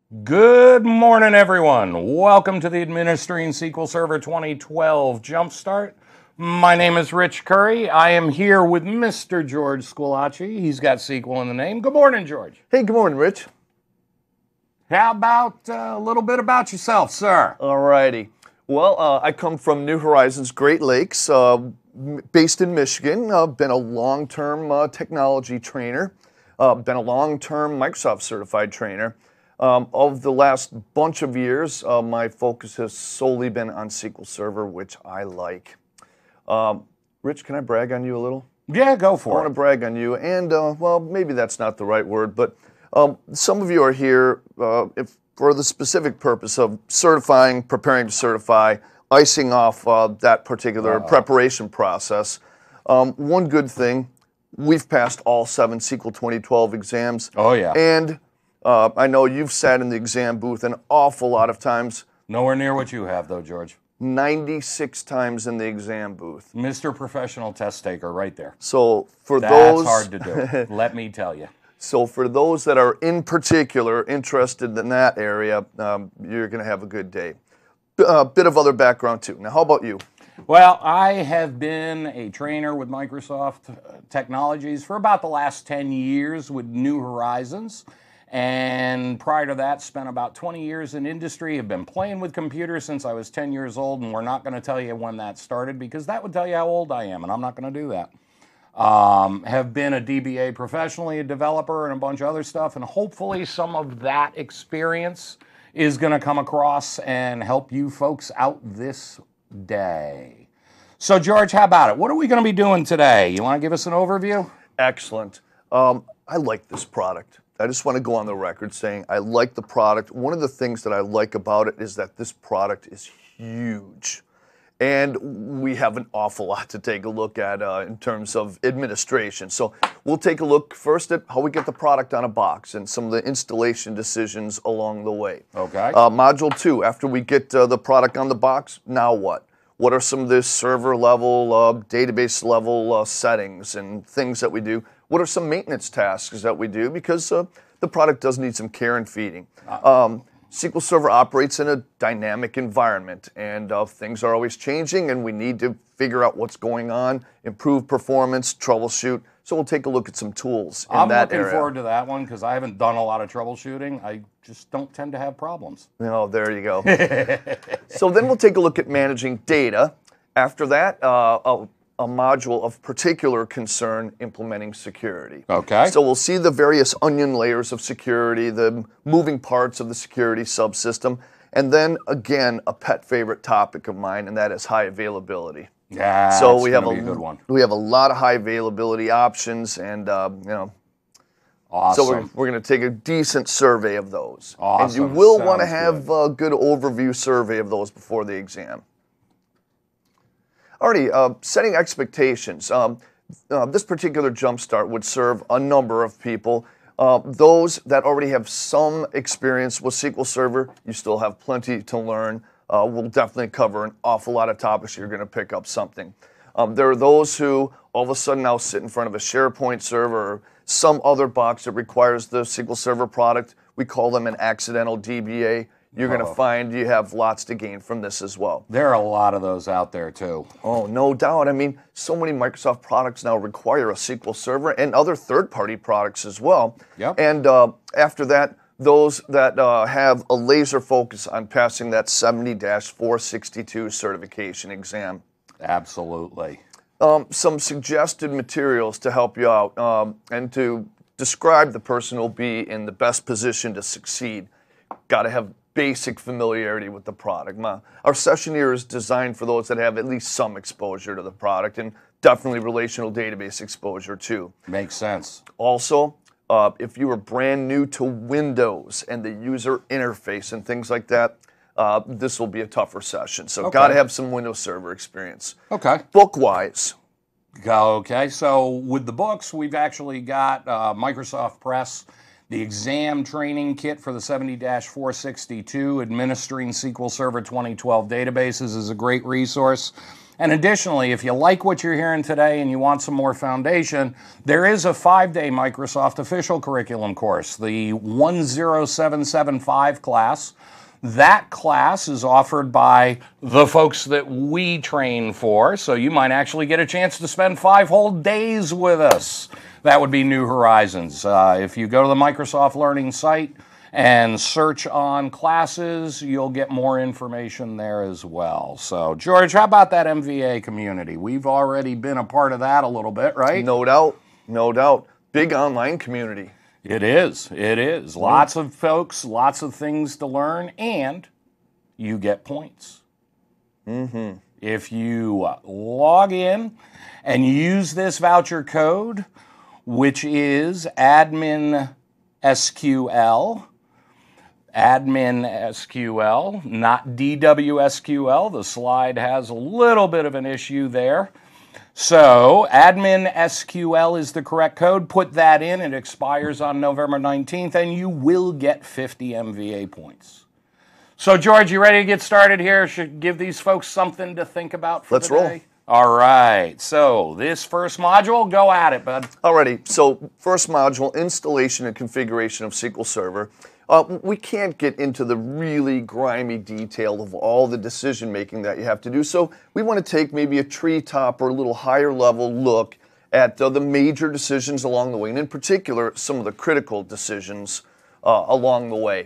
Good morning, everyone. Welcome to the Administering SQL Server 2012 Jumpstart. My name is Rich Curry. I am here with Mr. George Squillace. He's got SQL in the name. Good morning, George. Hey, good morning, Rich. How about a little bit about yourself, sir? All righty. Well, I come from New Horizons, Great Lakes, based in Michigan. I've been a long-term technology trainer, been a long-term Microsoft certified trainer. Of the last bunch of years, my focus has solely been on SQL Server, which I like. Rich, can I brag on you a little? Yeah, go I for want to brag on you, and well, maybe that's not the right word, but some of you are here for the specific purpose of certifying, preparing to certify, icing off that particular preparation process. One good thing, we've passed all 7 SQL 2012 exams. Oh, yeah. And I know you've sat in the exam booth an awful lot of times. Nowhere near what you have, though, George. 96 times in the exam booth. Mr. Professional Test Taker right there. So for That's those... hard to do, let me tell you. So for those that are in particular interested in that area, you're going to have a good day. A bit of other background too. Now, how about you? Well, I have been a trainer with Microsoft Technologies for about the last 10 years with New Horizons. And prior to that, spent about 20 years in industry, have been playing with computers since I was 10 years old, and we're not going to tell you when that started because that would tell you how old I am, and I'm not going to do that. Have been a DBA professionally, a developer, and a bunch of other stuff, and hopefully some of that experience is going to come across and help you folks out this day. So, George, how about it? What are we going to be doing today? You want to give us an overview? Excellent. I like this product. I just want to go on the record saying I like the product. One of the things that I like about it is that this product is huge. And we have an awful lot to take a look at in terms of administration. So we'll take a look first at how we get the product on a box and some of the installation decisions along the way. Okay. Module 2, after we get the product on the box, now what? What are some of the server level, database level settings and things that we do? What are some maintenance tasks that we do? Because the product does need some care and feeding. SQL Server operates in a dynamic environment, and things are always changing, and we need to figure out what's going on, improve performance, troubleshoot. So we'll take a look at some tools in that area. I'm looking forward to that one because I haven't done a lot of troubleshooting. I just don't tend to have problems. Oh, there you go. So then we'll take a look at managing data. After that, a module of particular concern, implementing security. Okay. So we'll see the various onion layers of security, the moving parts of the security subsystem, and then again a pet favorite topic of mine, and that is high availability. Yeah, so we have a good one. We have a lot of high availability options, and awesome. So we're going to take a decent survey of those. Awesome. And you will want to Sounds have a good overview survey of those before the exam. Alrighty, setting expectations. This particular jumpstart would serve a number of people. Those that already have some experience with SQL Server, you still have plenty to learn. We'll definitely cover an awful lot of topics. You're going to pick up something. There are those who all of a sudden now sit in front of a SharePoint server or some other box that requires the SQL Server product. We call them an accidental DBA. You're going to find you have lots to gain from this as well. There are a lot of those out there, too. Oh, no doubt. I mean, so many Microsoft products now require a SQL Server and other third-party products as well. Yep. And after that, those that have a laser focus on passing that 70-462 certification exam. Absolutely. Some suggested materials to help you out and to describe the person who will be in the best position to succeed. Got to have basic familiarity with the product. Our session here is designed for those that have at least some exposure to the product and definitely relational database exposure too. Makes sense. Also, if you are brand new to Windows and the user interface and things like that, this will be a tougher session. So got to have some Windows Server experience. Okay. Book-wise. Okay, so with the books, we've actually got Microsoft Press, the exam training kit for the 70-462, Administering SQL Server 2012 Databases is a great resource. And additionally, if you like what you're hearing today and you want some more foundation, there is a 5-day Microsoft official curriculum course, the 10775 class. That class is offered by the folks that we train for, so you might actually get a chance to spend 5 whole days with us. That would be New Horizons. If you go to the Microsoft Learning site and search on classes, you'll get more information there as well. So, George, how about that MVA community? We've already been a part of that a little bit, right? No doubt, no doubt. Big online community. It is. It is. Lots of folks, lots of things to learn, and you get points. If you log in and use this voucher code, which is admin SQL, not DWSQL. The slide has a little bit of an issue there. So, admin SQL is the correct code. Put that in. It expires on November 19th, and you will get 50 MVA points. So, George, you ready to get started here? Should give these folks something to think about for Let's the roll. day? All right. So, this first module, go at it, bud. Alrighty, so first module, installation and configuration of SQL Server. We can't get into the really grimy detail of all the decision making that you have to do, so we want to take maybe a treetop or a little higher level look at the major decisions along the way, and in particular, some of the critical decisions along the way.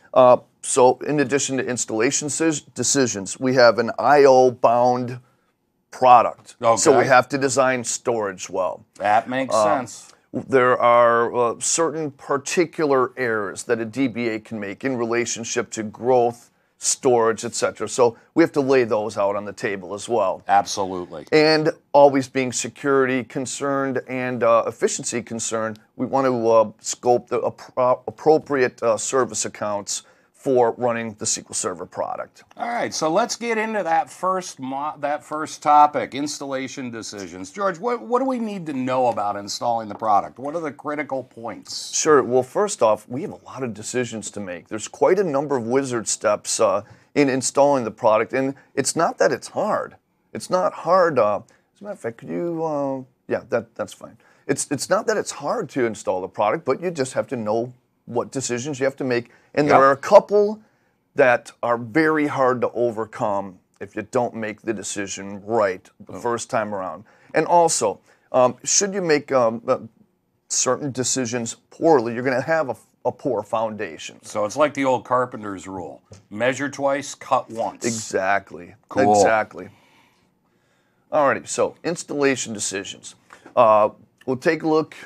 So in addition to installation decisions, we have an I/O bound product. Okay. So we have to design storage well. That makes sense. There are certain particular errors that a DBA can make in relationship to growth, storage, etc. So we have to lay those out on the table as well. Absolutely. And always being security concerned and efficiency concerned, we want to scope the appropriate service accounts for running the SQL Server product. All right, so let's get into that first topic, installation decisions. George, what do we need to know about installing the product? What are the critical points? Sure. Well, first off, we have a lot of decisions to make. There's quite a number of wizard steps in installing the product, and it's not that it's hard. It's not hard. As a matter of fact, could you? Yeah, that's fine. It's not that it's hard to install the product, but you just have to know what decisions you have to make. And there are a couple that are very hard to overcome if you don't make the decision right the first time around. And also, should you make certain decisions poorly, you're going to have a poor foundation. So it's like the old carpenter's rule. Measure twice, cut once. Exactly. Cool. Exactly. Alrighty, so installation decisions. We'll take a look.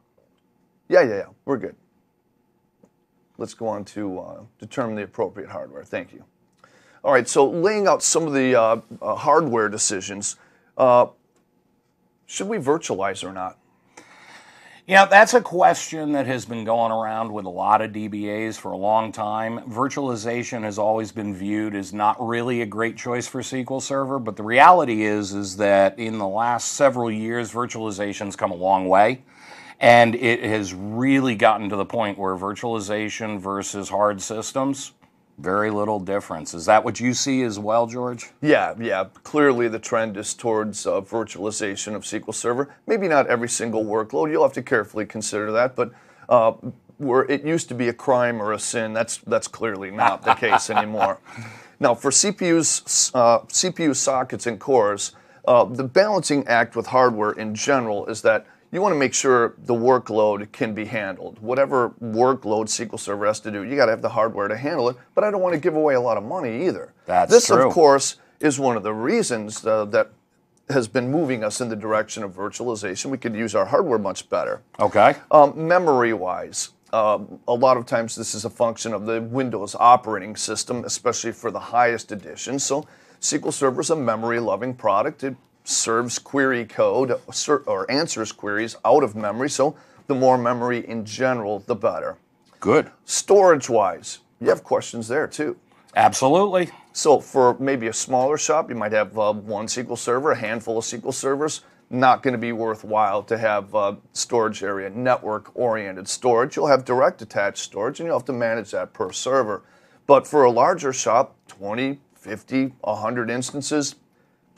Yeah, we're good. Let's go on to determine the appropriate hardware. Thank you. All right, so laying out some of the hardware decisions. Should we virtualize or not? Yeah, that's a question that has been going around with a lot of DBAs for a long time. Virtualization has always been viewed as not really a great choice for SQL Server, but the reality is that in the last several years, virtualization's come a long way. And it has really gotten to the point where virtualization versus hard systems, very little difference. Is that what you see as well, George? Yeah. Clearly the trend is towards virtualization of SQL Server. Maybe not every single workload. You'll have to carefully consider that. But where it used to be a crime or a sin, that's clearly not the case anymore. Now, for CPU sockets and cores, the balancing act with hardware in general is that you want to make sure the workload can be handled. Whatever workload SQL Server has to do, you got to have the hardware to handle it, but I don't want to give away a lot of money either. This, of course, is one of the reasons that has been moving us in the direction of virtualization. We could use our hardware much better. Okay. Memory-wise, a lot of times this is a function of the Windows operating system, especially for the highest editions. So SQL Server is a memory-loving product. It serves query code or answers queries out of memory, so the more memory in general, the better. Good. Storage-wise, you have questions there too. Absolutely. So for maybe a smaller shop, you might have one SQL Server, a handful of SQL servers. Not going to be worthwhile to have storage area network-oriented storage. You'll have direct attached storage, and you'll have to manage that per server. But for a larger shop, 20, 50, 100 instances,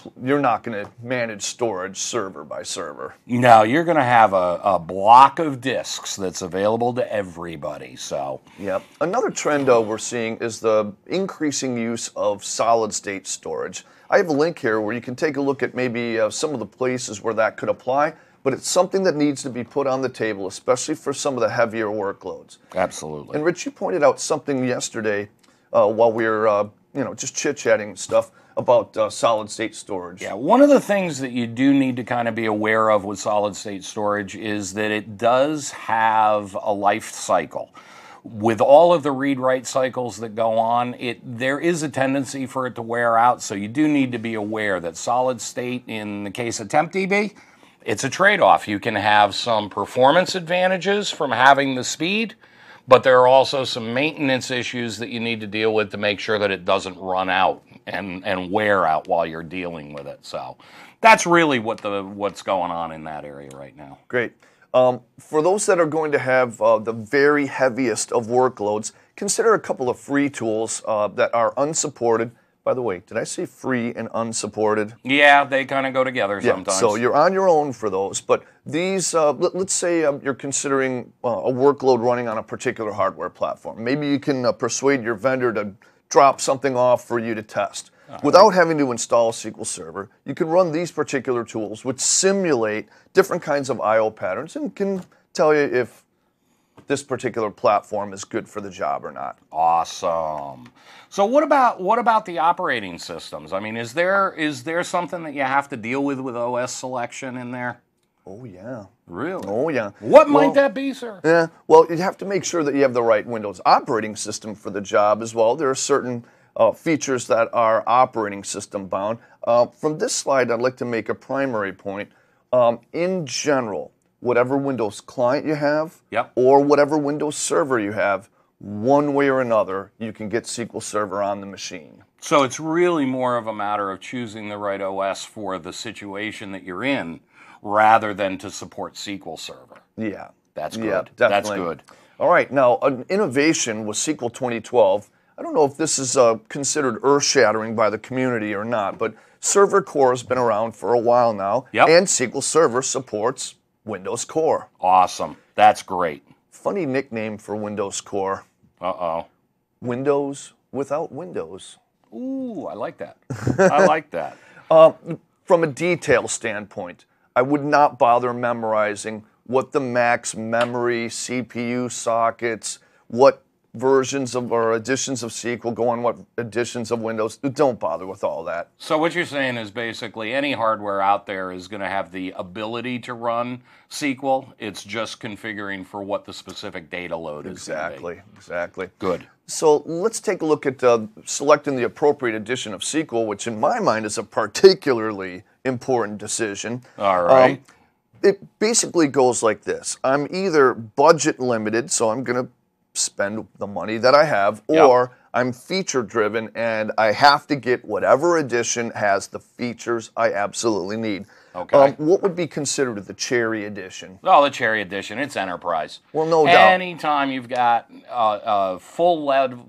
you're not going to manage storage server by server. No, you're going to have a block of disks that's available to everybody. So, Yep. Another trend we're seeing is the increasing use of solid-state storage. I have a link here where you can take a look at maybe some of the places where that could apply, but it's something that needs to be put on the table, especially for some of the heavier workloads. absolutely. And Rich, you pointed out something yesterday while we were just chit-chatting and stuff about solid-state storage. Yeah, one of the things that you do need to kind of be aware of with solid-state storage is that it does have a life cycle. With all of the read-write cycles that go on, there is a tendency for it to wear out, so you do need to be aware that solid-state, in the case of TempDB, it's a trade-off. You can have some performance advantages from having the speed, but there are also some maintenance issues that you need to deal with to make sure that it doesn't run out and wear out while you're dealing with it. So that's really what's going on in that area right now. Great. For those that are going to have the very heaviest of workloads, consider a couple of free tools that are unsupported. By the way, did I say free and unsupported? Yeah, they kind of go together sometimes. So you're on your own for those. But these, let's say you're considering a workload running on a particular hardware platform. Maybe you can persuade your vendor to drop something off for you to test. Without having to install SQL Server, you can run these particular tools which simulate different kinds of I/O patterns and can tell you if this particular platform is good for the job or not. Awesome. So what about the operating systems? I mean, is there something that you have to deal with OS selection in there? Oh, yeah. Really? Oh, yeah. What might that be, sir? Yeah, well, you have to make sure that you have the right Windows operating system for the job as well. There are certain features that are operating system bound. From this slide, I'd like to make a primary point. In general, whatever Windows client you have, Yep. or whatever Windows server you have, one way or another, you can get SQL Server on the machine. So it's really more of a matter of choosing the right OS for the situation that you're in, rather than to support SQL Server. Yeah. That's Yeah, good. definitely. That's good. All right, now, an innovation was SQL 2012. I don't know if this is considered earth-shattering by the community or not, but Server Core has been around for a while now, Yep. and SQL Server supports Windows Core. Awesome. That's great. Funny nickname for Windows Core. Uh-oh. Windows without Windows. Ooh, I like that. I like that. From a detail standpoint, I would not bother memorizing what the max memory, CPU sockets, what versions of or editions of SQL go on what editions of Windows. Don't bother with all that. So what you're saying is basically any hardware out there is going to have the ability to run SQL. It's just configuring for what the specific data load is going to be. Exactly. Good. So let's take a look at selecting the appropriate edition of SQL, which in my mind is a particularly important decision. All right. It basically goes like this. I'm either budget limited, so I'm going to spend the money that I have, or I'm feature driven and I have to get whatever edition has the features I absolutely need. Okay. What would be considered the Cherry edition? Oh, the Cherry Edition, it's enterprise. Well, no doubt. Anytime you've got a full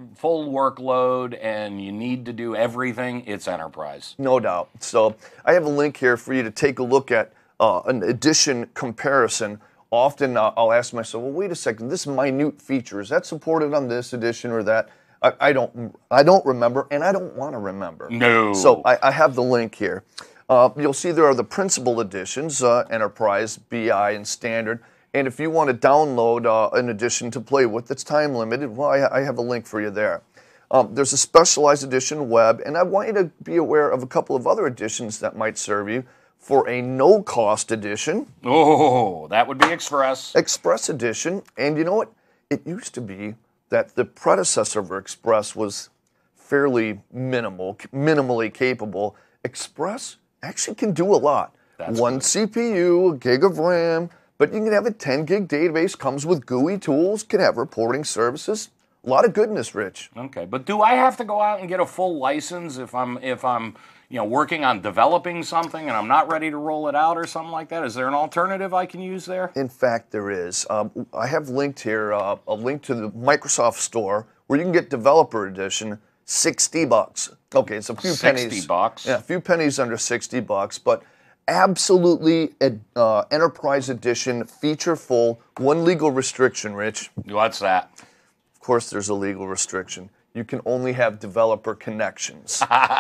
workload and you need to do everything, it's enterprise. No doubt. So I have a link here for you to take a look at an edition comparison. Often I'll ask myself, well, wait a second, this minute feature, is that supported on this edition or that? I don't remember, and I don't want to remember. No. So I have the link here. You'll see there are the principal editions, Enterprise, BI, and Standard. And if you want to download an edition to play with that's time limited, well, I have a link for you there. There's a specialized edition, Web, and I want you to be aware of a couple of other editions that might serve you. For a no-cost edition. Oh, that would be Express. Express edition. And you know what? It used to be that the predecessor of Express was fairly minimally capable. Express actually can do a lot. That's One good. CPU, a gig of RAM, but you can have a 10 gig database, comes with GUI tools, can have reporting services. A lot of goodness, Rich. Okay, but do I have to go out and get a full license if I'm working on developing something and I'm not ready to roll it out or something like that? Is there an alternative I can use there? In fact, there is. I have linked here a link to the Microsoft Store where you can get Developer Edition. $60. Okay, it's a few pennies. $60. Yeah, a few pennies under $60, but absolutely enterprise edition, feature full. One legal restriction, Rich. What's that? Of course, there's a legal restriction. You can only have developer connections.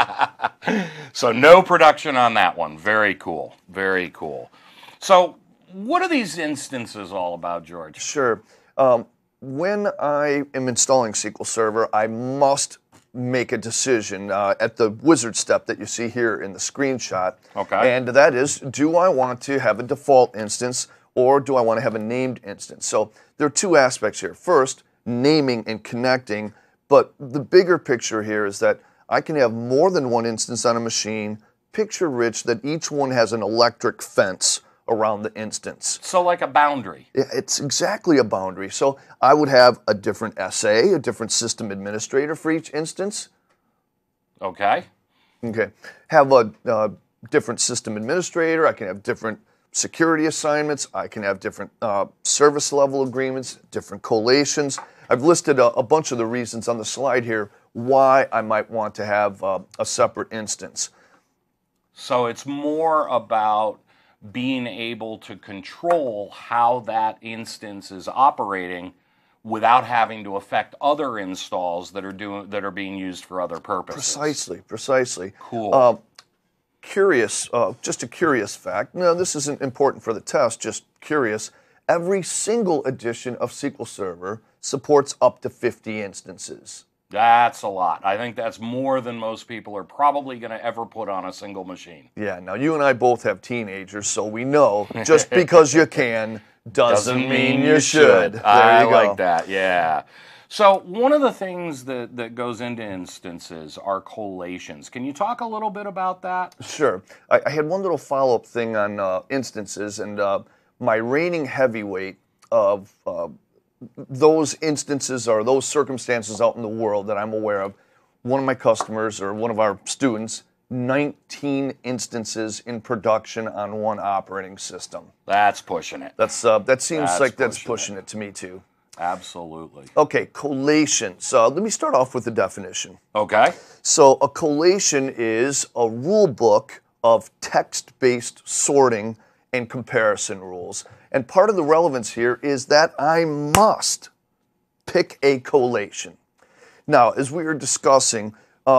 So no production on that one. Very cool. Very cool. So what are these instances all about, George? Sure. When I am installing SQL Server, I must make a decision at the wizard step that you see here in the screenshot. Okay. And that is, do I want to have a default instance or do I want to have a named instance? So there are two aspects here. First, naming and connecting. But the bigger picture here is that I can have more than one instance on a machine. Picture, Rich, that each one has an electric fence around the instance. So like a boundary. It's exactly a boundary. So I would have a different SA, a different system administrator for each instance. Okay. Okay. Have a different system administrator. I can have different security assignments. I can have different service level agreements, different collations. I've listed a bunch of the reasons on the slide here why I might want to have a separate instance. So it's more about being able to control how that instance is operating without having to affect other installs that are being used for other purposes. Precisely. Cool. Just a curious fact. No, this isn't important for the test, just curious. Every single edition of SQL Server supports up to 50 instances. That's a lot. I think that's more than most people are probably going to ever put on a single machine. Yeah, now you and I both have teenagers, so we know just because you can doesn't mean you should. There I you go. like that, yeah. So one of the things that goes into instances are collations. Can you talk a little bit about that? Sure. I had one little follow-up thing on instances, and my reigning heavyweight of those instances or those circumstances out in the world that I'm aware of, one of my customers or one of our students, 19 instances in production on one operating system. That's pushing it. That seems like that's pushing it to me too. Absolutely. Okay, collations. Let me start off with the definition. Okay. So a collation is a rule book of text-based sorting and comparison rules. And part of the relevance here is that I must pick a collation. Now, as we were discussing,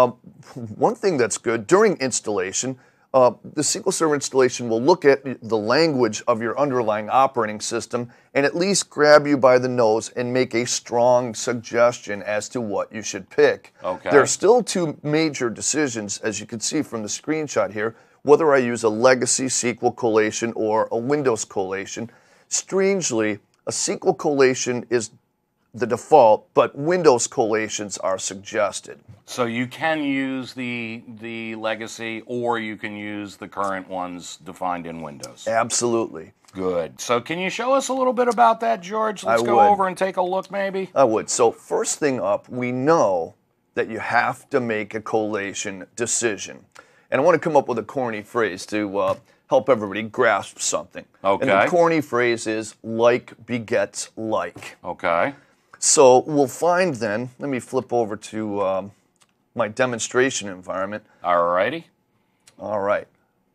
one thing that's good, during installation, the SQL Server installation will look at the language of your underlying operating system and at least grab you by the nose and make a strong suggestion as to what you should pick. Okay. There are still two major decisions, as you can see from the screenshot here, whether I use a legacy SQL collation or a Windows collation. Strangely, a SQL collation is the default, but Windows collations are suggested. So you can use the legacy or you can use the current ones defined in Windows. Absolutely. Good. So can you show us a little bit about that, George? Let's go over and take a look maybe. I would. So first thing up, we know that you have to make a collation decision. And I want to come up with a corny phrase to help everybody grasp something. Okay. And the corny phrase is like begets like. Okay. So we'll find then, let me flip over to my demonstration environment. All righty. All right.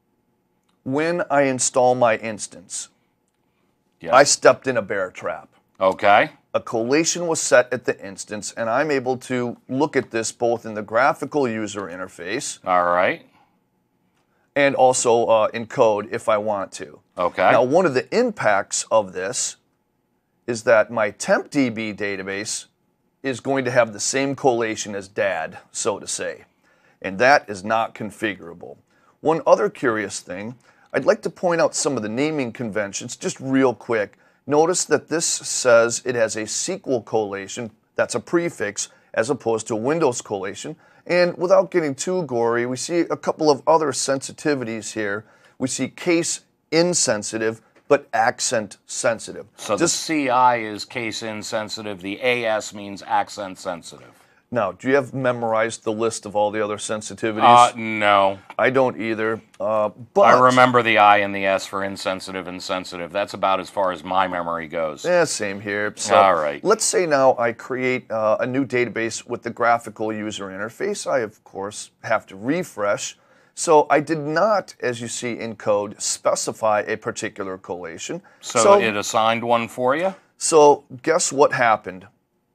When I install my instance, Yep. I stepped in a bear trap. Okay. A collation was set at the instance, and I'm able to look at this both in the graphical user interface All right. and also in code if I want to. Okay. Now, one of the impacts of this is that my tempDB database is going to have the same collation as DAD, so to say, and that is not configurable. One other curious thing, I'd like to point out some of the naming conventions just real quick. Notice that this says it has a SQL collation, that's a prefix, as opposed to a Windows collation. And without getting too gory, we see a couple of other sensitivities here. We see case insensitive, but accent sensitive. So the CI is case insensitive, the AS means accent sensitive. Now, do you have memorized the list of all the other sensitivities? No. I don't either. But I remember the I and the S for insensitive and sensitive. That's about as far as my memory goes. Yeah, same here. So All right. let's say now I create a new database with the graphical user interface. I, of course, have to refresh. So I did not, as you see in code, specify a particular collation. So it assigned one for you? So guess what happened?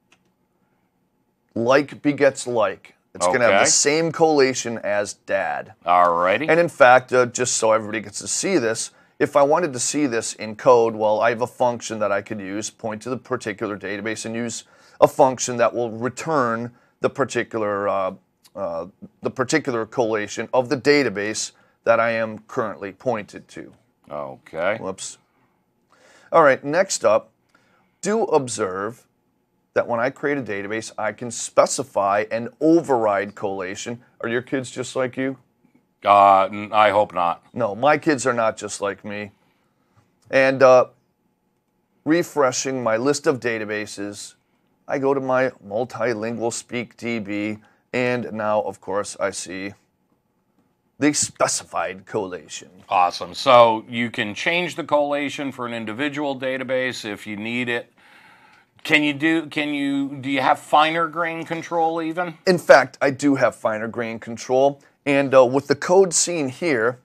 Like begets like. It's going to have the same collation as dad. Alrighty. And in fact, just so everybody gets to see this, if I wanted to see this in code, well, I have a function that I could use, point to the particular database, and use a function that will return the particular collation of the database that I am currently pointed to. Okay. Whoops. All right, next up, do observe that when I create a database, I can specify an override collation. Are your kids just like you? I hope not. No, my kids are not just like me. And refreshing my list of databases, I go to my multilingual speak DB, and now, of course, I see the specified collation. Awesome. So you can change the collation for an individual database if you need it. Do you have finer grain control even? In fact, I do have finer grain control. And with the code seen here,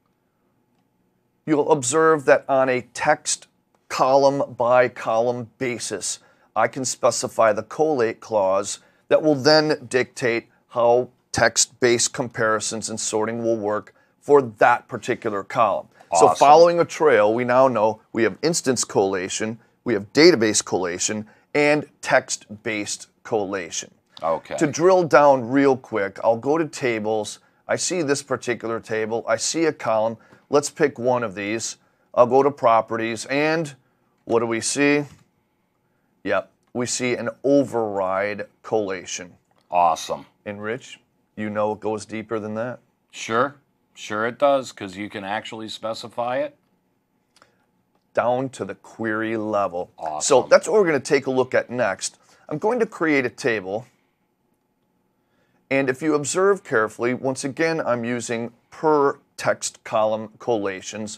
you'll observe that on a text column by column basis, I can specify the collate clause that will then dictate how text-based comparisons and sorting will work for that particular column. Awesome. So following a trail, we now know we have instance collation, we have database collation, and text-based collation. Okay. To drill down real quick, I'll go to tables. I see this particular table. I see a column. Let's pick one of these. I'll go to properties, and what do we see? Yep, we see an override collation. Awesome. And Rich, you know it goes deeper than that? Sure it does, because you can actually specify it. Down to the query level. Awesome. So that's what we're going to take a look at next. I'm going to create a table. And if you observe carefully, once again, I'm using per text column collations,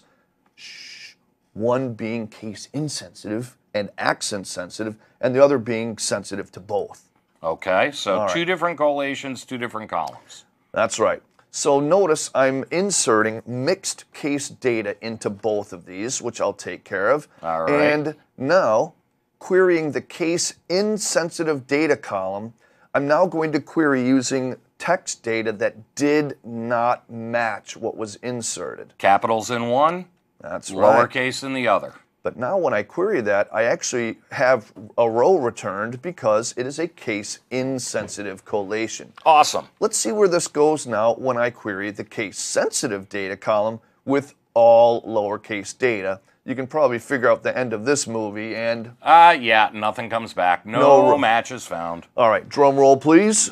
one being case insensitive and accent sensitive, and the other being sensitive to both. Okay, so All right. Two different collations, two different columns. That's right. So notice I'm inserting mixed case data into both of these, which I'll take care of. All right. And now, querying the case insensitive data column, I'm now going to query using text data that did not match what was inserted. Capitals in one, That's right. lowercase in the other. But now when I query that, I actually have a row returned because it is a case insensitive collation. Awesome. Let's see where this goes now when I query the case sensitive data column with all lowercase data. You can probably figure out the end of this movie and... yeah, nothing comes back. No matches found. All right, drum roll, please.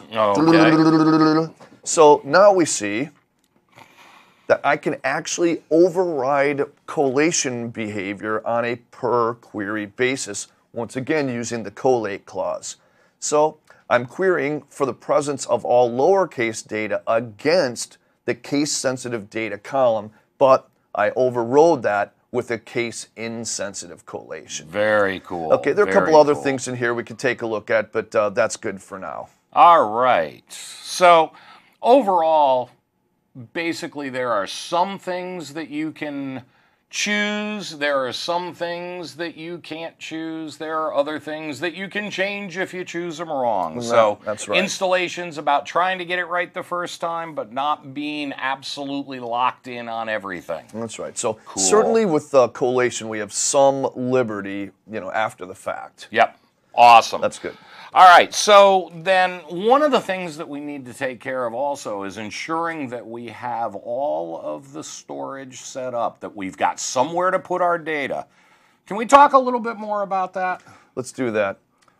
Okay. So now we see that I can actually override collation behavior on a per query basis, once again using the collate clause. So I'm querying for the presence of all lowercase data against the case-sensitive data column, but I overrode that with a case-insensitive collation. Very cool. Okay, there are a couple other things in here we could take a look at, but that's good for now. All right. So overall, basically there are some things that you can choose. There are some things that you can't choose. There are other things that you can change if you choose them wrong. So that's right. Installation's about trying to get it right the first time, but not being absolutely locked in on everything. That's right. So Cool. certainly with collation, we have some liberty, after the fact. Yep. Awesome. That's good. All right, so then one of the things that we need to take care of also is ensuring that we have all of the storage set up, that we've got somewhere to put our data. Can we talk a little bit more about that? Let's do that.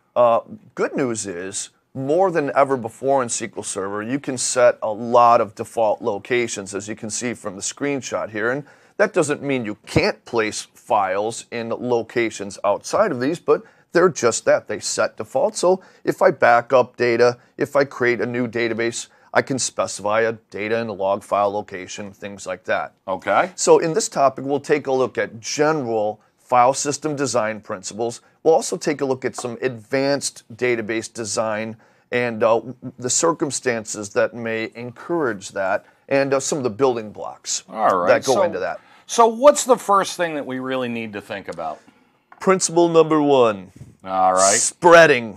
Good news is, more than ever before in SQL Server, you can set a lot of default locations, as you can see from the screenshot here. And that doesn't mean you can't place files in locations outside of these, but they're just that. They set default. So if I back up data, if I create a new database, I can specify a data and a log file location, things like that. Okay. So in this topic, we'll take a look at general file system design principles. We'll also take a look at some advanced database design and the circumstances that may encourage that, and some of the building blocks that go into that. So what's the first thing that we really need to think about? Principle number 1. All right. Spreading.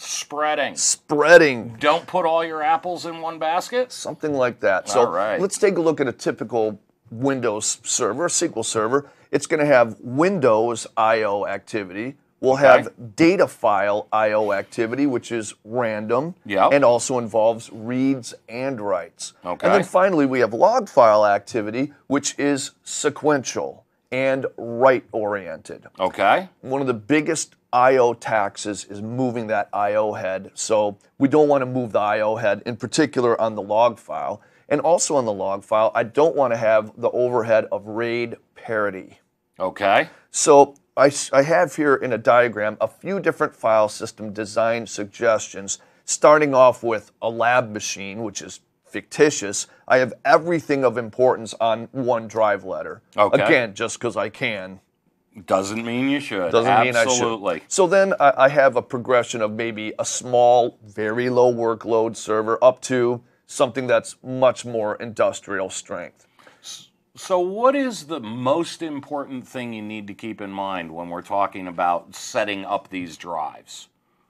Spreading. Don't put all your apples in one basket? Something like that. So let's take a look at a typical Windows server, SQL server. It's going to have Windows I/O activity. We'll have data file I/O activity, which is random and also involves reads and writes. Okay. And then finally, we have log file activity, which is sequential and write-oriented. Okay. One of the biggest I/O taxes is moving that I/O head. So we don't want to move the I/O head, in particular on the log file. And also on the log file, I don't want to have the overhead of RAID parity. Okay. So I have here in a diagram a few different file system design suggestions, starting off with a lab machine, which is fictitious. I have everything of importance on one drive letter. Okay. Again, just because I can. Doesn't mean you should. Doesn't mean I should. Absolutely. So then I have a progression of maybe a small, very low workload server up to something that's much more industrial strength. So what is the most important thing you need to keep in mind when we're talking about setting up these drives?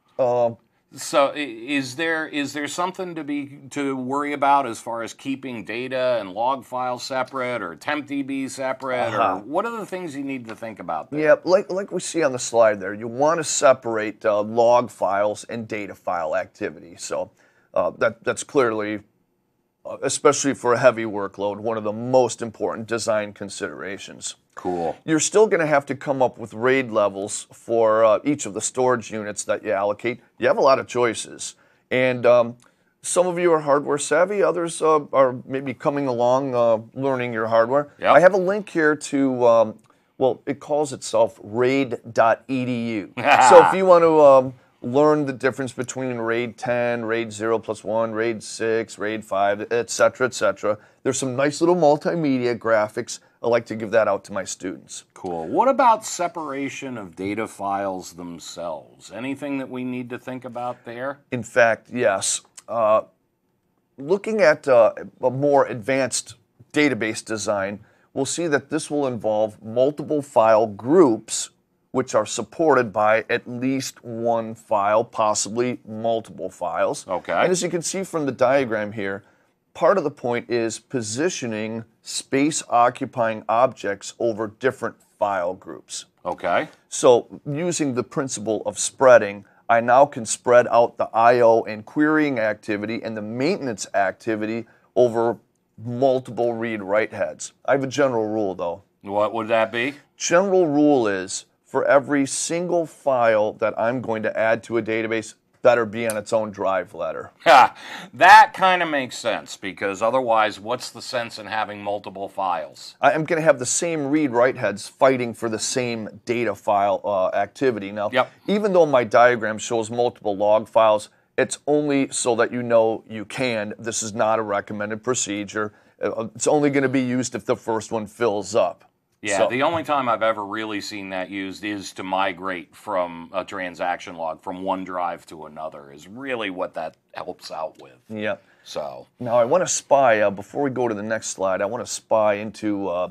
So is there something to worry about as far as keeping data and log files separate or tempDB separate? Or what are the things you need to think about there? Yeah, like we see on the slide there, you want to separate log files and data file activity. So that's clearly, especially for a heavy workload, one of the most important design considerations. Cool. You're still going to have to come up with RAID levels for each of the storage units that you allocate. You have a lot of choices. And some of you are hardware savvy, others are maybe coming along learning your hardware. Yep. I have a link here to, well, it calls itself raid.edu. So if you want to learn the difference between RAID 10, RAID 0+1, RAID 6, RAID 5, etc., there's some nice little multimedia graphics. I like to give that out to my students. Cool. What about separation of data files themselves? Anything that we need to think about there? In fact, yes. Looking at a more advanced database design, we'll see that this will involve multiple file groups which are supported by at least one file, possibly multiple files. Okay. And as you can see from the diagram here, part of the point is positioning space-occupying objects over different file groups. Okay. So using the principle of spreading, I now can spread out the I/O and querying activity and the maintenance activity over multiple read-write heads. I have a general rule, though. What would that be? General rule is for every single file that I'm going to add to a database, better be on its own drive letter. That kind of makes sense, because otherwise, what's the sense in having multiple files? I'm going to have the same read-write heads fighting for the same data file activity. Now, even though my diagram shows multiple log files, it's only so that you know you can. This is not a recommended procedure. It's only going to be used if the first one fills up. Yeah, So- the only time I've ever really seen that used is to migrate from a transaction log from one drive to another, is really what that helps out with. Yeah. So Now I want to spy, before we go to the next slide, I want to spy into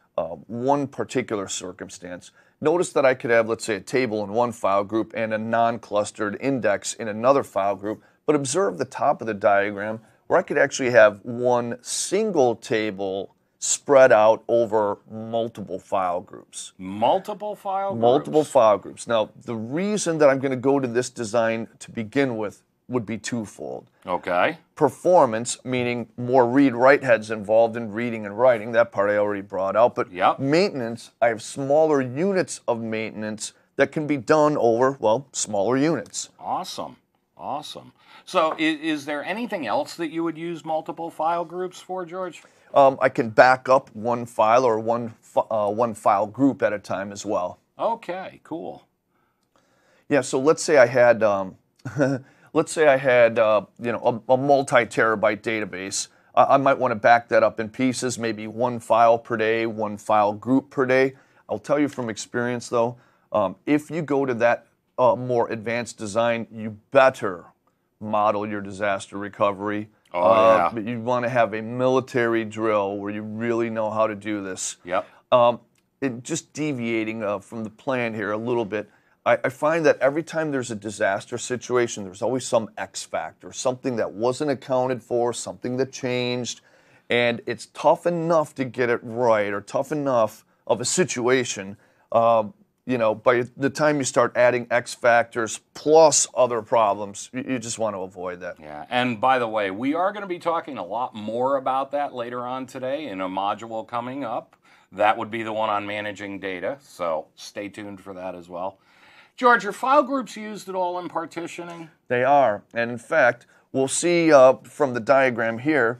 one particular circumstance. Notice that I could have, let's say, a table in one file group and a non-clustered index in another file group, but observe the top of the diagram where I could actually have one single table spread out over multiple file groups. multiple file groups? Multiple file groups. Now, the reason that I'm going to go to this design to begin with would be twofold. Okay. Performance, meaning more read-write heads involved in reading and writing. That part I already brought out. But maintenance, I have smaller units of maintenance that can be done over, well, smaller units. Awesome. Awesome. So is there anything else that you would use multiple file groups for, George? I can back up one file or one file group at a time as well. Okay, cool. Yeah, so let's say I had, let's say I had, you know, a multi-terabyte database. I might want to back that up in pieces, maybe one file per day, one file group per day. I'll tell you from experience, though, if you go to that more advanced design, you better model your disaster recovery. Oh, yeah. You want to have a military drill where you really know how to do this. Yep. Just deviating from the plan here a little bit, I find that every time there's a disaster situation, there's always some X factor, something that wasn't accounted for, something that changed, and it's tough enough to get it right, or tough enough of a situation. You know, by the time you start adding X factors plus other problems, you just want to avoid that. Yeah, and by the way, we are going to be talking a lot more about that later on today in a module coming up. That would be the one on managing data, so stay tuned for that as well. George, are file groups used at all in partitioning? They are, and in fact, we'll see from the diagram here,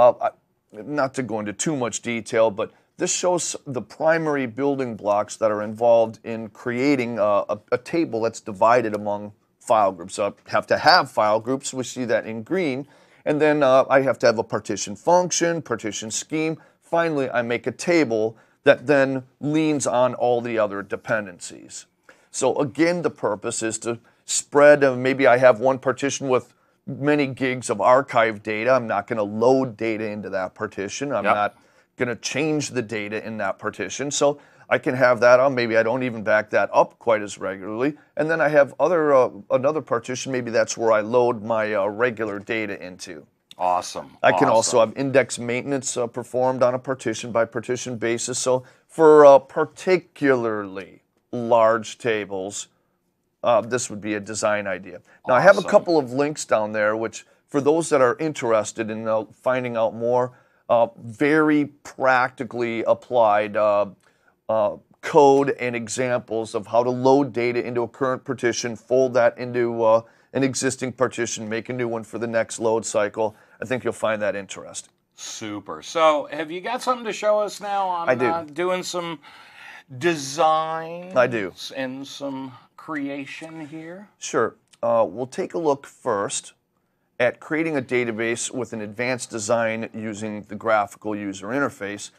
not to go into too much detail, but this shows the primary building blocks that are involved in creating a table that's divided among file groups. So I have to have file groups, we see that in green, and then I have to have a partition function, partition scheme. Finally, I make a table that then leans on all the other dependencies. So again, the purpose is to spread, maybe I have one partition with many gigs of archive data. I'm not going to load data into that partition. I'm not going to change the data in that partition. So I can have that on. Maybe I don't even back that up quite as regularly. And then I have another partition. Maybe that's where I load my regular data into. Awesome. I can also have index maintenance performed on a partition by partition basis. So for particularly large tables, this would be a design idea. Now I have a couple of links down there, which for those that are interested in finding out more, very practically applied code and examples of how to load data into a current partition, fold that into an existing partition, make a new one for the next load cycle. I think you'll find that interesting. Super. So have you got something to show us now on I do. Doing some design? I do. And some creation here? Sure. We'll take a look first at creating a database with an advanced design using the graphical user interface.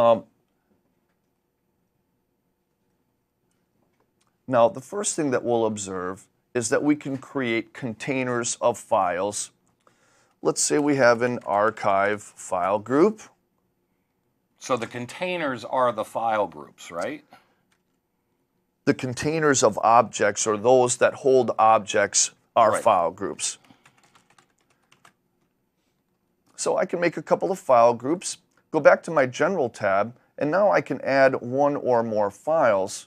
Now, the first thing that we'll observe is that we can create containers of files. Let's say we have an archive file group. So the containers are the file groups, right? The containers of objects, or those that hold objects, are file groups. So I can make a couple of file groups, go back to my General tab, and now I can add one or more files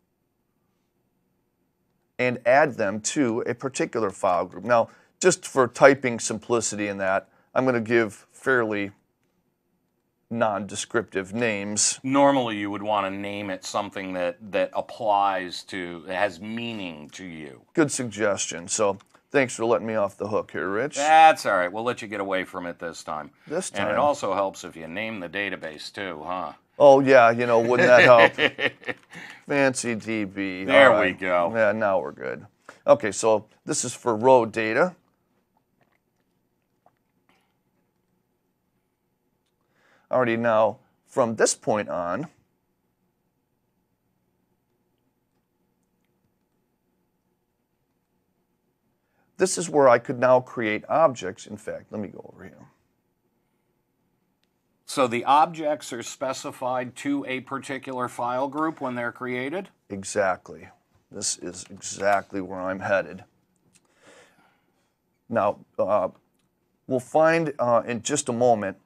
and add them to a particular file group. Now, just for typing simplicity in that, I'm going to give fairly non-descriptive names. Normally you would want to name it something that applies to, that has meaning to you. Good suggestion. So thanks for letting me off the hook here, Rich. That's all right. We'll let you get away from it this time. This time. And it also helps if you name the database too, huh? Oh, yeah, you know, wouldn't that help? Fancy DB. There we go. Yeah, now we're good. Okay, so this is for row data. Alrighty, now, from this point on, this is where I could now create objects. In fact, let me go over here. So the objects are specified to a particular file group when they're created? Exactly. This is exactly where I'm headed. Now, we'll find in just a moment,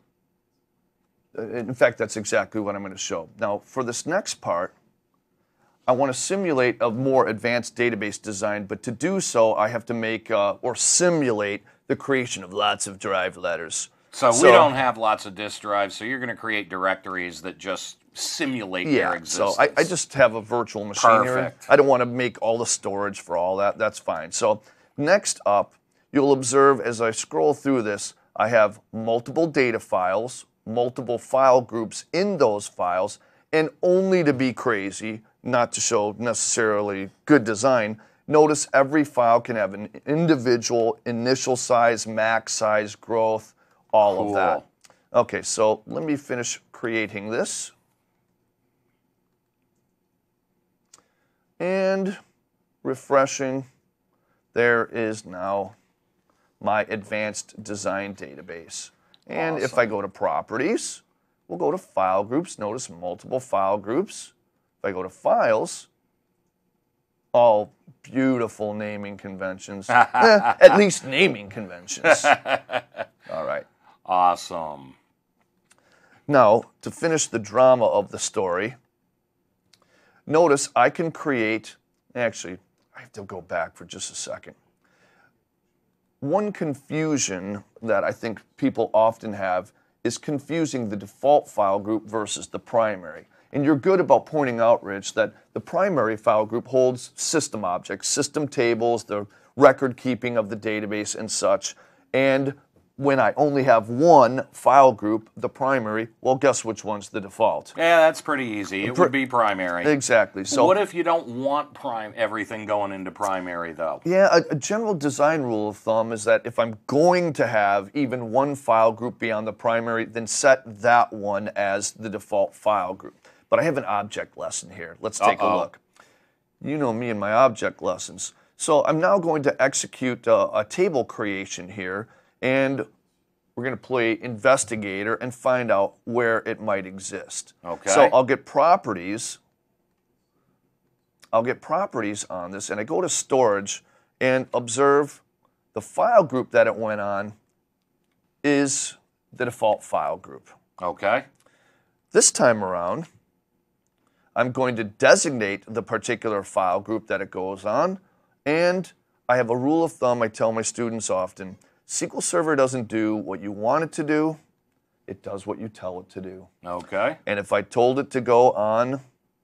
in fact, that's exactly what I'm going to show. Now, for this next part, I want to simulate a more advanced database design, but to do so, I have to make or simulate the creation of lots of drive letters. So we don't have lots of disk drives, so you're going to create directories that just simulate their existence. So I just have a virtual machine here. Perfect. I don't want to make all the storage for all that. That's fine. So next up, you'll observe as I scroll through this, I have multiple data files, multiple file groups in those files, and only to be crazy, not to show necessarily good design, Notice every file can have an individual initial size, max size, growth, all of that. Okay, so let me finish creating this. And refreshing, there is now my advanced design database. And if I go to properties, we'll go to file groups. Notice multiple file groups. If I go to files, all beautiful naming conventions. At least naming conventions. All right. Awesome. Now, to finish the drama of the story, notice I can create, actually, I have to go back for just a second. One confusion that I think people often have is confusing the default file group versus the primary. And you're good about pointing out, Rich, that the primary file group holds system objects, system tables, the record keeping of the database and such. And when I only have one file group, the primary, well, guess which one's the default? Yeah, that's pretty easy. It would be primary. Exactly. So what if you don't want everything going into primary, though? Yeah, a general design rule of thumb is that if I'm going to have even one file group beyond the primary, then set that one as the default file group. But I have an object lesson here. Let's take a look. You know me and my object lessons. So I'm now going to execute a table creation here, and we're going to play investigator and find out where it might exist. Okay. So I'll get properties. I'll get properties on this, and I go to storage and observe the file group that it went on is the default file group. Okay. This time around, I'm going to designate the particular file group that it goes on, and I have a rule of thumb I tell my students often. SQL Server doesn't do what you want it to do, it does what you tell it to do. Okay. And if I told it to go on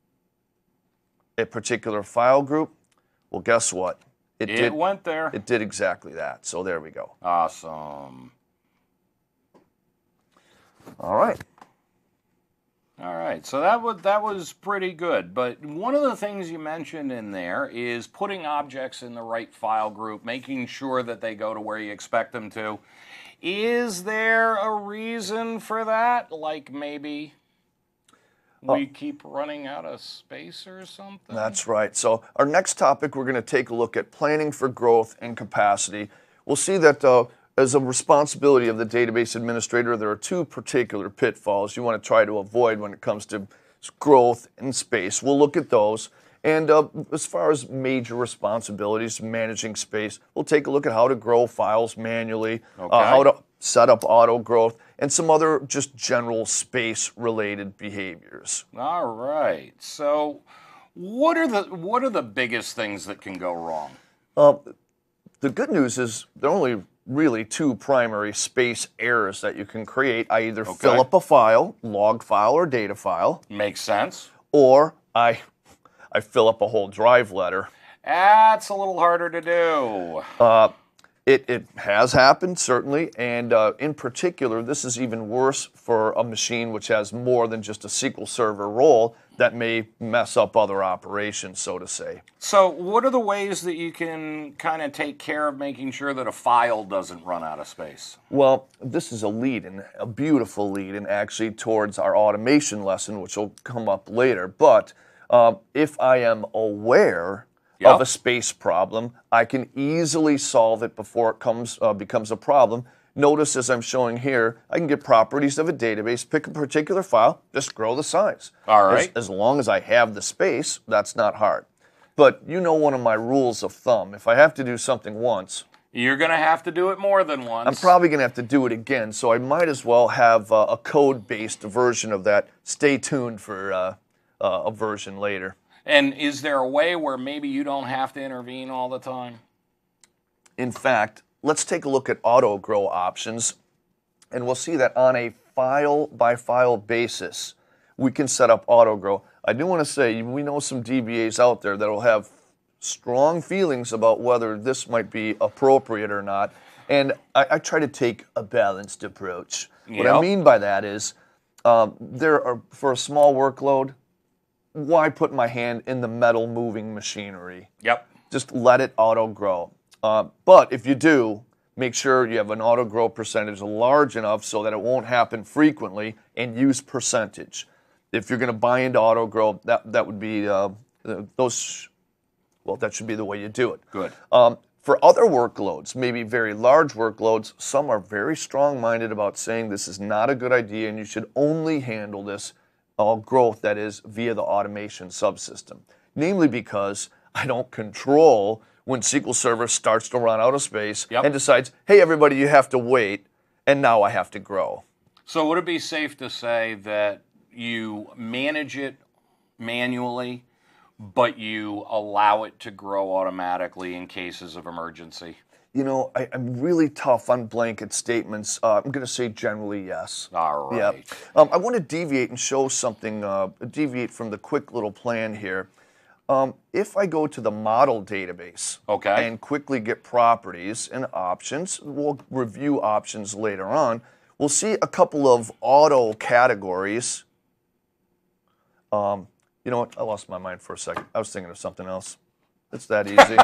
a particular file group, well, guess what? It went there. It did exactly that. So there we go. Awesome. All right. All right, so that was pretty good. But one of the things you mentioned in there is putting objects in the right file group, making sure that they go to where you expect them to. Is there a reason for that? Like maybe we keep running out of space or something? That's right. So our next topic, we're going to take a look at planning for growth and capacity. We'll see that as a responsibility of the database administrator, there are two particular pitfalls you want to try to avoid when it comes to growth and space. We'll look at those. And as far as major responsibilities, managing space, we'll take a look at how to grow files manually, how to set up auto growth, and some other just general space-related behaviors. All right. So what are the biggest things that can go wrong? The good news is there are only really two primary space errors that you can create. I either fill up a file, log file or data file. Makes sense. Or I fill up a whole drive letter. That's a little harder to do. It has happened, certainly, and in particular, this is even worse for a machine which has more than just a SQL Server role that may mess up other operations, so to say. So what are the ways that you can kind of take care of making sure that a file doesn't run out of space? Well, this is a lead-in, a beautiful lead-in, actually, towards our automation lesson, which will come up later. But if I am aware of a space problem, I can easily solve it before it becomes a problem. Notice, as I'm showing here, I can get properties of a database, pick a particular file, just grow the size. All right. As long as I have the space, that's not hard. But you know one of my rules of thumb. If I have to do something once, you're going to have to do it more than once. I'm probably going to have to do it again, so I might as well have a code-based version of that. Stay tuned for a version later. And is there a way where maybe you don't have to intervene all the time? In fact, let's take a look at auto grow options, and we'll see that on a file-by-file basis, we can set up auto grow. I do want to say we know some DBAs out there that will have strong feelings about whether this might be appropriate or not, and I try to take a balanced approach. What I mean by that is for a small workload, why put my hand in the metal moving machinery? Yep. just let it auto grow. But if you do, make sure you have an auto grow percentage large enough so that it won't happen frequently, and use percentage. If you're going to buy into auto grow, that would be that should be the way you do it. Good. For other workloads, maybe very large workloads, some are very strong-minded about saying this is not a good idea and you should only handle this growth that is via the automation subsystem. Namely because I don't control when SQL Server starts to run out of space and decides, hey, everybody, you have to wait, and now I have to grow. So would it be safe to say that you manage it manually, but you allow it to grow automatically in cases of emergency? You know, I'm really tough on blanket statements. I'm going to say generally yes. All right. Yeah. I want to deviate and show something, deviate from the quick little plan here. If I go to the model database and quickly get properties and options, we'll review options later on, we'll see a couple of auto categories. You know what? I lost my mind for a second. I was thinking of something else. It's that easy.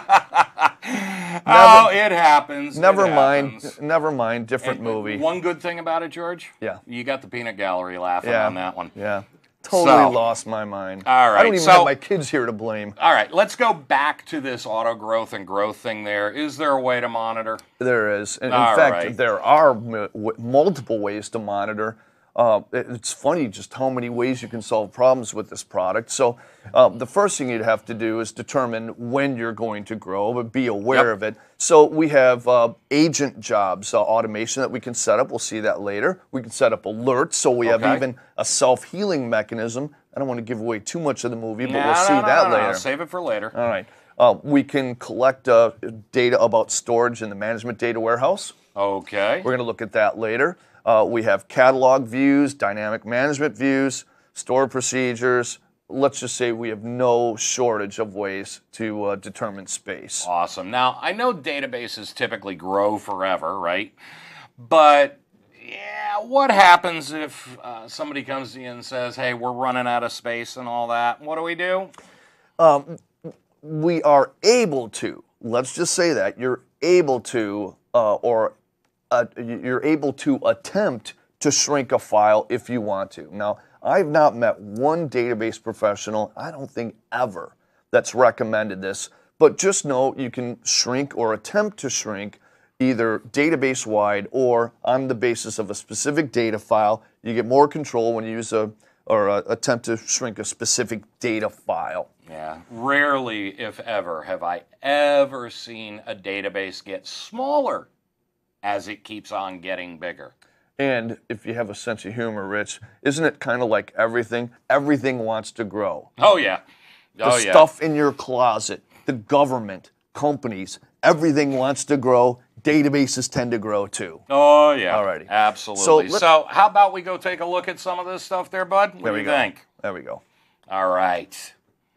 It happens. Never mind. Never mind. Different movie. One good thing about it, George? Yeah. You got the peanut gallery laughing on that one. Yeah. Totally lost my mind. All right. I don't even have my kids here to blame. All right. Let's go back to this auto growth and growth thing there. Is there a way to monitor? There is. In fact, there are multiple ways to monitor. It's funny just how many ways you can solve problems with this product. So the first thing you'd have to do is determine when you're going to grow, but be aware of it. So we have agent jobs, automation that we can set up. We'll see that later. We can set up alerts, so we have even a self-healing mechanism. I don't want to give away too much of the movie, but we'll see that later. Save it for later. All right. We can collect data about storage in the management data warehouse. Okay. We're going to look at that later. We have catalog views, dynamic management views, stored procedures. Let's just say we have no shortage of ways to determine space. Awesome. Now, I know databases typically grow forever, right? But, yeah, what happens if somebody comes to you and says, hey, we're running out of space and all that? What do we do? We are able to. Let's just say that. You're able to, you're able to attempt to shrink a file if you want to. Now, I've not met one database professional, I don't think ever, that's recommended this, but just know you can shrink or attempt to shrink either database-wide or on the basis of a specific data file. You get more control when you use attempt to shrink a specific data file. Yeah, rarely, if ever, have I ever seen a database get smaller as it keeps on getting bigger. And if you have a sense of humor, Rich, isn't it kind of like everything? Everything wants to grow. Oh, yeah. The stuff in your closet, the government, companies, everything wants to grow. Databases tend to grow too. Oh, yeah. Alrighty. Absolutely. So how about we go take a look at some of this stuff there, bud? What do you think? There we go. All right.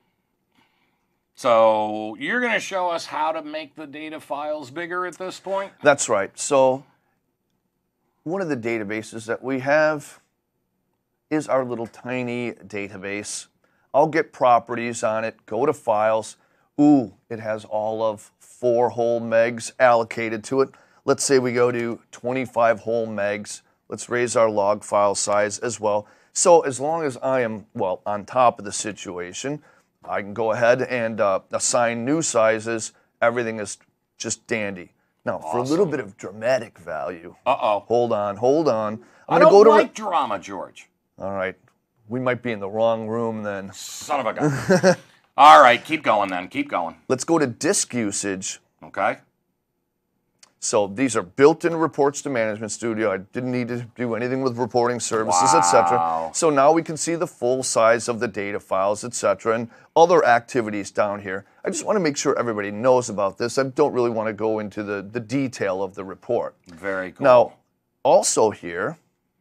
So you're going to show us how to make the data files bigger at this point? That's right. So one of the databases that we have is our little tiny database. I'll get properties on it, go to files. Ooh, it has all of 4 whole megs allocated to it. Let's say we go to 25 whole megs. Let's raise our log file size as well. So as long as I am, well, on top of the situation, I can go ahead and assign new sizes. Everything is just dandy. Now, for a little bit of dramatic value. Hold on. I don't like drama, George. All right. We might be in the wrong room then. Son of a gun. All right, keep going then. Keep going. Let's go to disk usage. Okay. So these are built-in reports to Management Studio. I didn't need to do anything with reporting services, etc. So now we can see the full size of the data files, etc., and other activities down here. I just want to make sure everybody knows about this. I don't really want to go into the detail of the report. Very cool. Now, also here,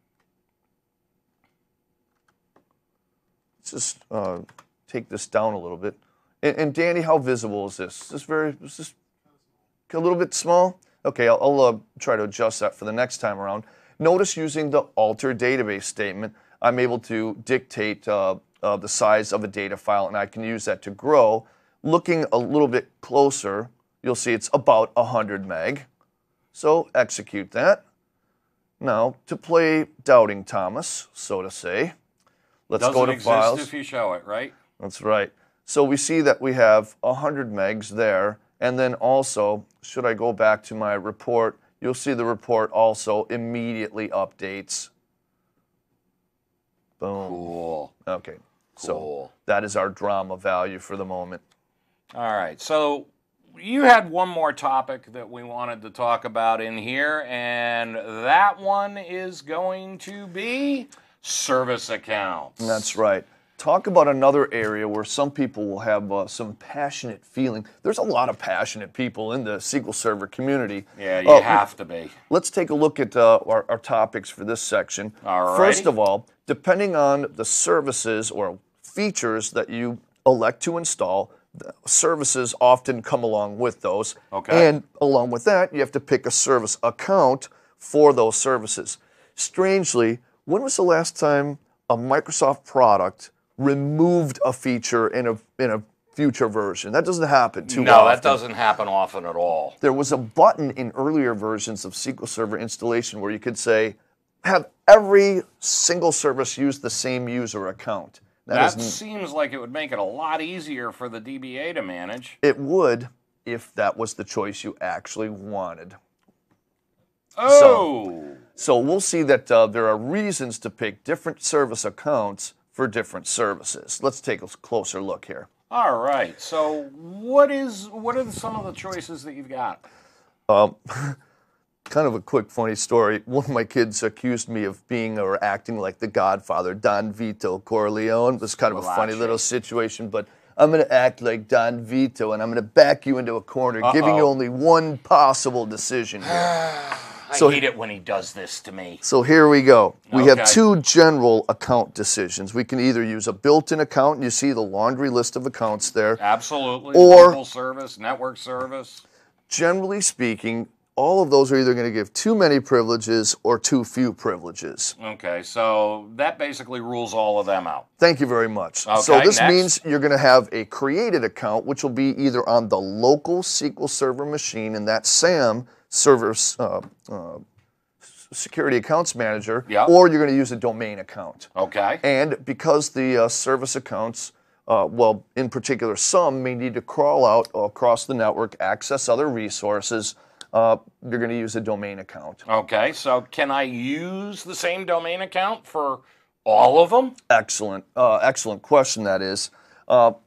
let's just take this down a little bit. And Danny, how visible is this? Is this a little bit small? Okay, I'll try to adjust that for the next time around. Notice using the alter database statement, I'm able to dictate the size of a data file, and I can use that to grow. Looking a little bit closer, you'll see it's about 100 meg. So execute that. Now, to play Doubting Thomas, so to say, let's go to Files. Doesn't exist if you show it, right? That's right. So we see that we have 100 megs there. And then also, should I go back to my report, you'll see the report also immediately updates. Boom. Cool. Okay. Cool. So that is our drama value for the moment. All right. So you had one more topic that we wanted to talk about in here, and that one is going to be service accounts. That's right. Talk about another area where some people will have some passionate feeling. There's a lot of passionate people in the SQL Server community. Yeah, you have to be. Let's take a look at our topics for this section. All right. First of all, depending on the services or features that you elect to install, the services often come along with those. Okay. And along with that, you have to pick a service account for those services. Strangely, when was the last time a Microsoft product removed a feature in a future version? That doesn't happen too often. No, that doesn't happen often at all. There was a button in earlier versions of SQL Server installation where you could say, have every single service use the same user account. That seems like it would make it a lot easier for the DBA to manage. It would if that was the choice you actually wanted. Oh! So we'll see that there are reasons to pick different service accounts for different services. Let's take a closer look here. All right. So what are some of the choices that you've got? Kind of a quick funny story. One of my kids accused me of being or acting like the Godfather, Don Vito Corleone. It was kind of a funny little situation, but I'm going to act like Don Vito, and I'm going to back you into a corner, giving you only one possible decision here. I hate it when he does this to me. So here we go. We Okay. have two general account decisions. We can either use a built-in account, and you see the laundry list of accounts there. Absolutely. Or- local service, network service. Generally speaking, all of those are either going to give too many privileges or too few privileges. Okay, so that basically rules all of them out. Thank you very much. Okay, So this next. means you're going to have a created account, which will be either on the local SQL Server machine in that SAM server security accounts manager, Yep. or you're going to use a domain account. Okay. And because the service accounts, well, in particular, some may need to crawl out across the network, access other resources, you're going to use a domain account. Okay, so can I use the same domain account for all of them? Excellent. Excellent question, that is. We'll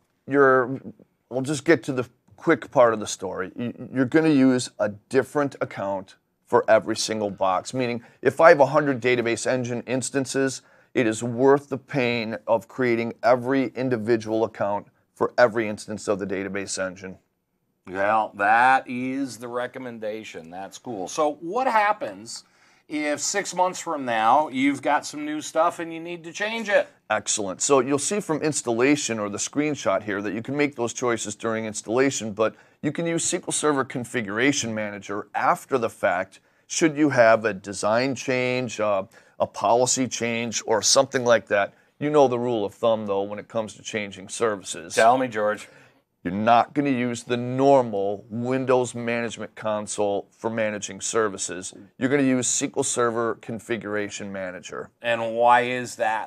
just get to the quick part of the story. You're going to use a different account for every single box, meaning if I have 100 database engine instances, it is worth the pain of creating every individual account for every instance of the database engine. Well, that is the recommendation. That's cool. So what happens if 6 months from now you've got some new stuff and you need to change it? Excellent. So you'll see from installation or the screenshot here that you can make those choices during installation, but you can use SQL Server Configuration Manager after the fact should you have a design change, a policy change, or something like that. You know the rule of thumb, though, when it comes to changing services. Tell me, George. You're not going to use the normal Windows Management Console for managing services. You're going to use SQL Server Configuration Manager. And why is that?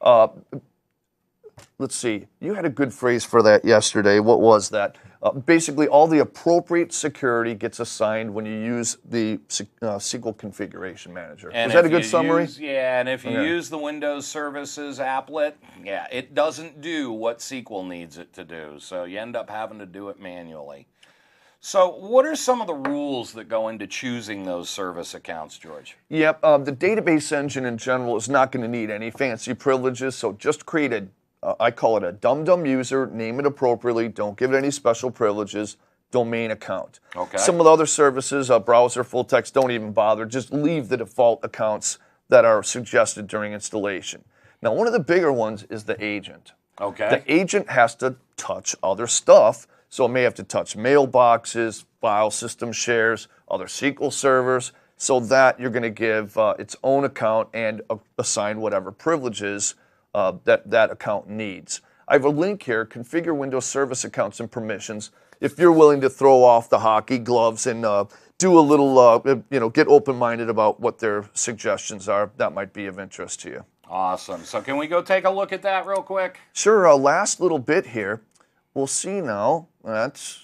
Let's see. You had a good phrase for that yesterday. What was that? Basically, all the appropriate security gets assigned when you use the SQL Configuration Manager. And Is that a if good you summary? And if you use the Windows Services applet, it doesn't do what SQL needs it to do. So you end up having to do it manually. So what are some of the rules that go into choosing those service accounts, George? Yep. The database engine in general is not going to need any fancy privileges, so just create a I call it a dum-dum user, name it appropriately, don't give it any special privileges, domain account. Okay. Some of the other services, browser, full text, don't even bother. Just leave the default accounts that are suggested during installation. Now, one of the bigger ones is the agent. Okay. The agent has to touch other stuff, so it may have to touch mailboxes, file system shares, other SQL servers, so that you're going to give its own account and assign whatever privileges that account needs. I have a link here, configure Windows Service Accounts and Permissions. If you're willing to throw off the hockey gloves and do a little, get open-minded about what their suggestions are, that might be of interest to you. Awesome. So can we go take a look at that real quick? Sure. Last little bit here. We'll see now. And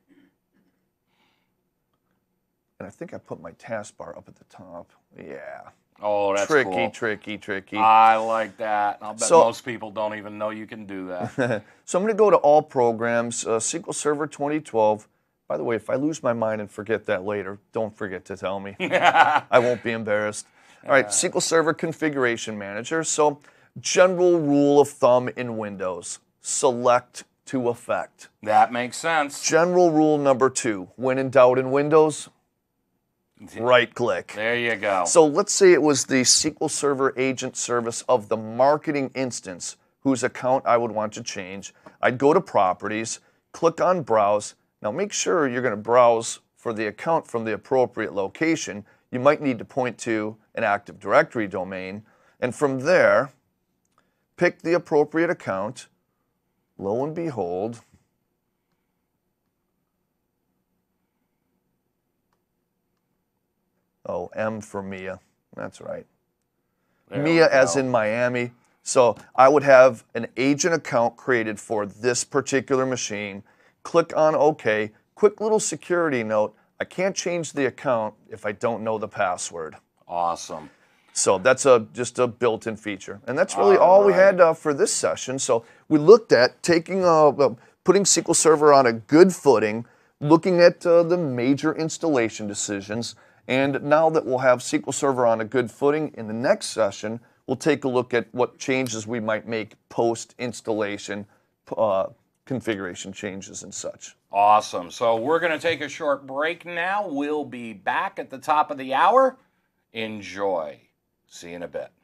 I think I put my taskbar up at the top. Yeah. Oh, that's tricky, cool. tricky. I like that. I'll bet most people don't even know you can do that. So I'm going to go to All Programs, SQL Server 2012. By the way, if I lose my mind and forget that later, don't forget to tell me. I won't be embarrassed. All right, SQL Server Configuration Manager. So general rule of thumb in Windows, select to effect. That makes sense. General rule number 2, when in doubt in Windows, right-click. There you go. So let's say it was the SQL Server Agent Service of the marketing instance whose account I would want to change. I'd go to Properties, click on Browse. Now make sure you're going to browse for the account from the appropriate location. You might need to point to an Active Directory domain. And from there, pick the appropriate account. Lo and behold, oh, M for Mia. That's right. Mia as in Miami. So I would have an agent account created for this particular machine. Click on OK. Quick little security note. I can't change the account if I don't know the password. Awesome. So that's just a built-in feature. And that's really all we had for this session. So we looked at taking putting SQL Server on a good footing, looking at the major installation decisions. And now that we'll have SQL Server on a good footing, in the next session, we'll take a look at what changes we might make post-installation, configuration changes and such. Awesome. So we're going to take a short break now. We'll be back at the top of the hour. Enjoy. See you in a bit.